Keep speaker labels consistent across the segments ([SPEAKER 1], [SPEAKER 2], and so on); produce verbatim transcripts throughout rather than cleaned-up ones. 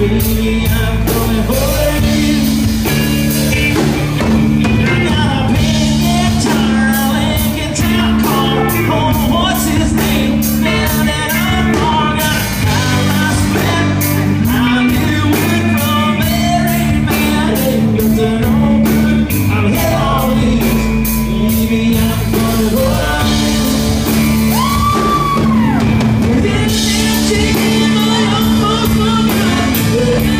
[SPEAKER 1] Baby, I'm coming for you. I got a pink guitar, a Lincoln Town car. Oh, what's his name? Now that I'm wrong, I got my split. I knew it from every man. Ain't got to no good. I'm here all these. Baby, I'm coming for you. Within the chicken, I almost forgot.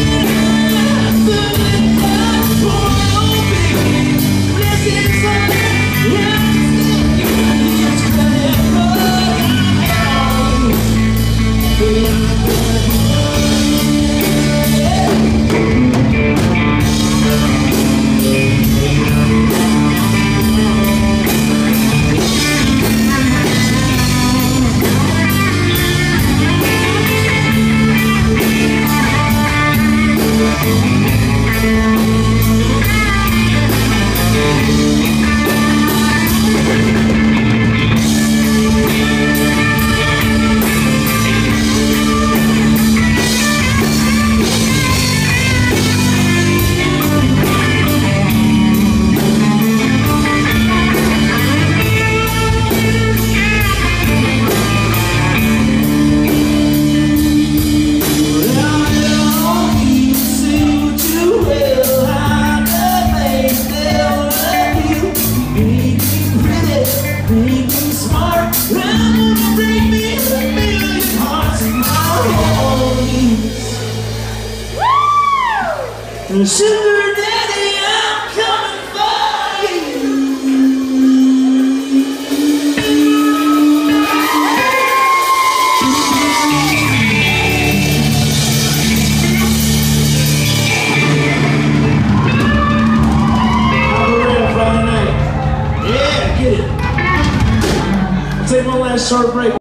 [SPEAKER 1] Sugar Daddy, I'm coming for you. I'll be ready Friday night. Yeah, get it. I'll take one last short break.